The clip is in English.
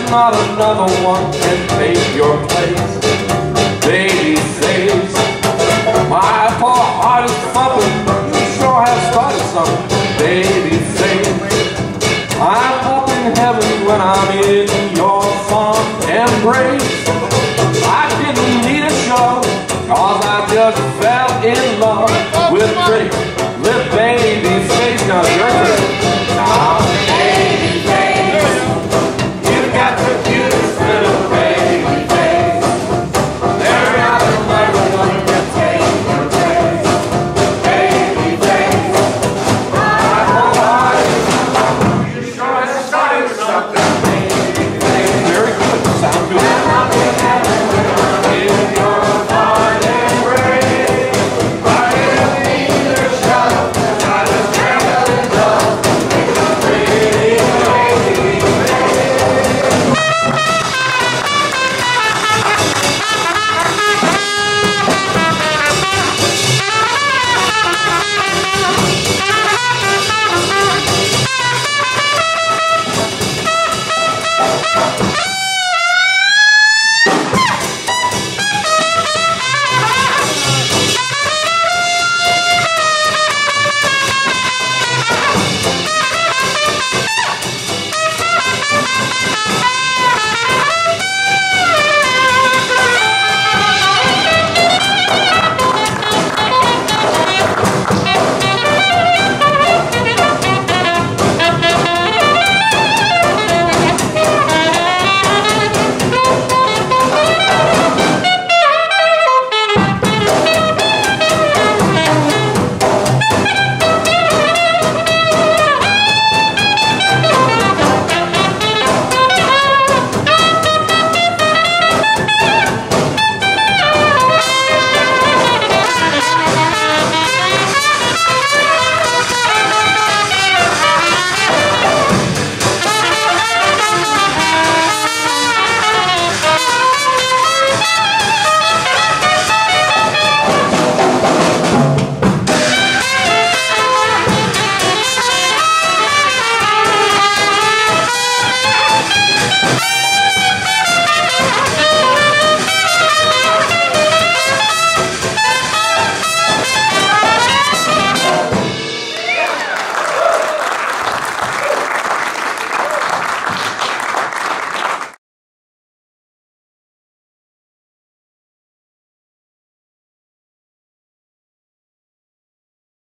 not another one can take your place. Baby face, my poor heart is thumping. You sure have started something. Baby face, I'm up in heaven when I'm in your fond embrace. I didn't need a show, cause I just fell in love with pretty little baby face. Now your turn.